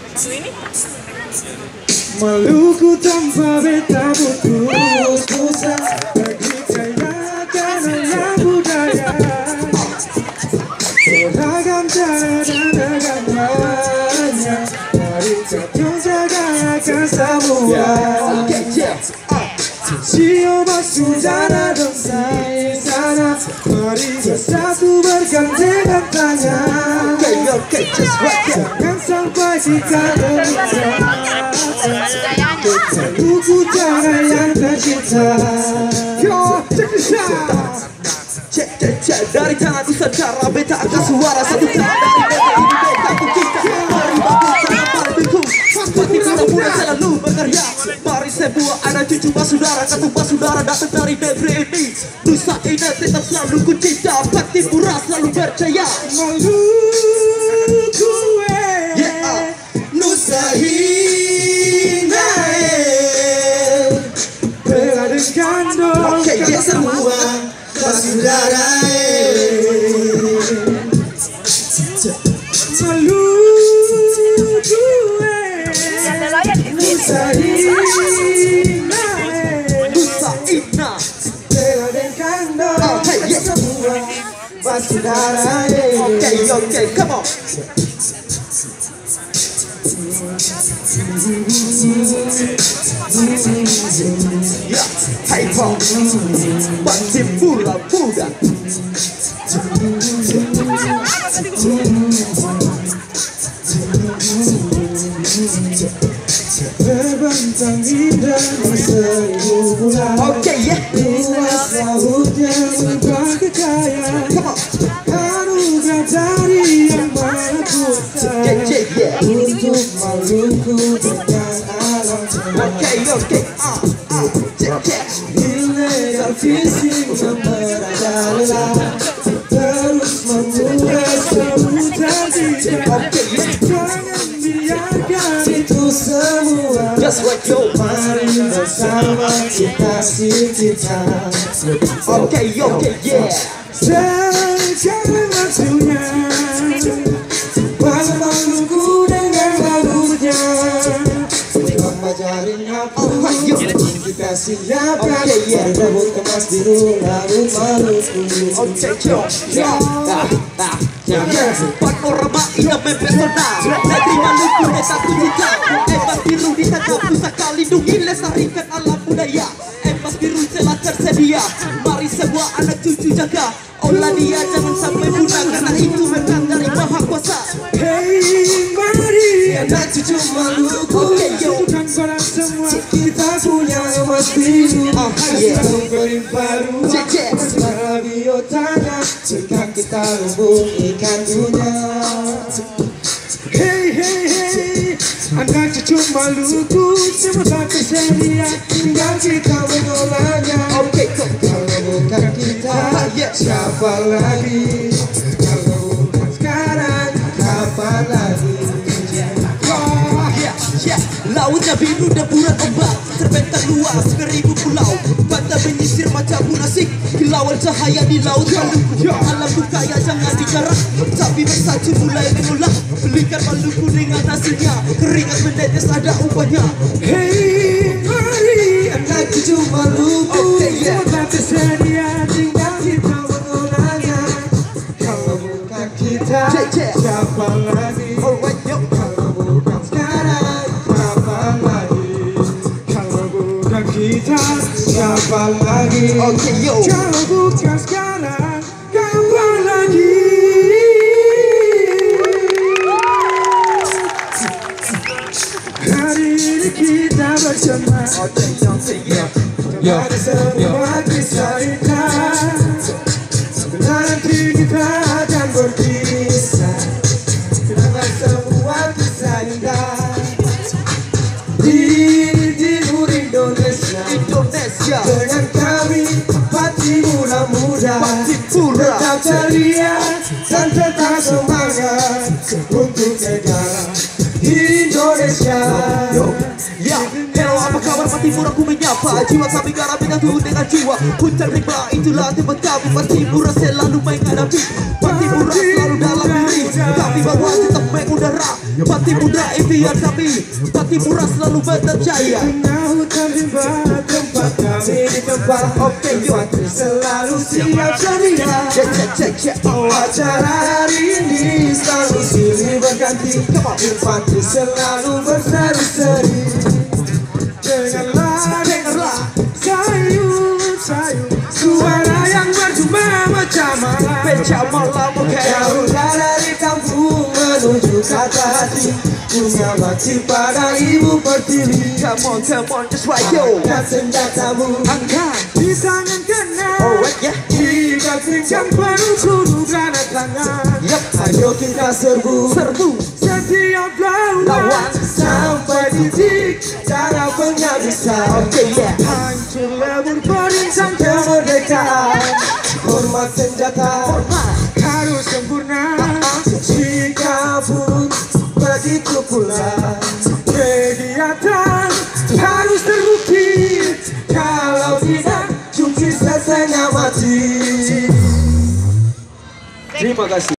Maluku tanpa beta putus asa, percayakan dalam budaya beragam cara dan ragam hanya. Mari kita jagakan semua. Siapa saudara dan saya sana, mari bersatu bergandengan tangan. Jangan sampai kita terluka. Buku cara yang tercipta. Yo, check this out. Cek dari tangan usaha beta akan suara satu tangan dari beta ini beta untuk kita. Mari bangun cara palingku. Pati muda selalu berkarya. Mari sebuah anak cucu basudara, kata basudara datang dari negeri ini. Nusa ini tetap selalu ku cinta. Pati murah selalu percaya. Maluku Nusa Hina Beradakan doa semua basudara. Nusa Hina Beradakan doa semua basudara. Okay, come on. Ya, hai pong, pasti pula muda. Terbentang indah di seribu bulan. Oke ya. Luas lautnya berbagai kekayaan. Anugerah dari yang Maha Kuasa untuk Maluku dengan alam semesta. Ilegal fishing yang merajalela terus memulai samudra kita. Jangan biarkan itu semua. Mari bersama kita cita. Sekarang waktunya Bangsa Maluku dengan lagunya Mempelajari aku kita siapkan berebut kemas biru lagu Maluku. Panorama ia mempesona negeri Maluku desa Kucita. Emas biru di tanah pusaka lindungi lestarikan alam budaya. Emas biru telah tersedia, mari semua anak cucu jaga. Olah dia jangan sampai punah karena itu berkat dari Maha Kuasa. Hey, mari anak cucu Maluku, tunjukkan pada semua kita punya emas biru. Selalu berlimpah ruah, bersama biotanya jika kita lumbung ikan dunia. Hey, anak cucu Maluku semua tak tersedia, tinggal kita mengolahnya. Kalau bukan kita, siapa lagi? Kalau bukan sekarang, kapan lagi? Lautnya biru deburan ombak, terbentang luas 1000 pulau. Pantai menyisir macam munasik, kilauan cahaya di laut Maluku. Alam bukaya jangan dijarah, tapi bersatu mulai mengolah. Belikan Maluku dengan hasilnya, keringat menetes ada upahnya. Hey, mari anak cucu Maluku, semua tersedia, tinggal kita mengolahnya. Kalau bukan kita, siapa lagi? Kalau bukan sekarang, kapan lagi? Kalau bukan kita, siapa lagi? Kalau bukan sekarang, kapan lagi? Hari ini kita bersama, ada semua kisah indah. Nanti kita akan berpisah dengan semua kisah indah. Di timur Indonesia dengan kami Pati muda tetap ceria dan tetap semangat untuk negara Indonesia. Hello, apa kabar Pati Murah, ku menyapa jiwa kami garap menyatu dengan jiwa. Puncak rimba itulah tempat kami. Pati Murah selalu menghadapi, Pati Murah selalu dalam diri. Kami bawa tetap mengudara Pati muda impian kami, pati murah selalu berjaya. Hutan rimba tempat kami di tempat oke Infanteri selalu siap sedia. Oh, acara hari ini selalu silih berganti. Infanteri selalu berseri-seri. Dengarlah sayur suara yang berjumpa macam malam. Jauh dari kampung menuju kata hati. Punya bakti pada ibu pertiwi. Come on, just right yo. Angkat senjatamu, Angkat. di tangan kanan. Alright, yeah. Kita genggam penuh seluruh granat tangan. Yup. Ayo kita serbu setiap lawan sampai titik cara penghabisan. Oke, yeah. Hancur lebur barisan kemerdekaan. Hormat senjata harus sempurna. Jika pun begitu pula kegiatan harus terbukti. Kalau tidak cuma selesainya mati. Terima kasih.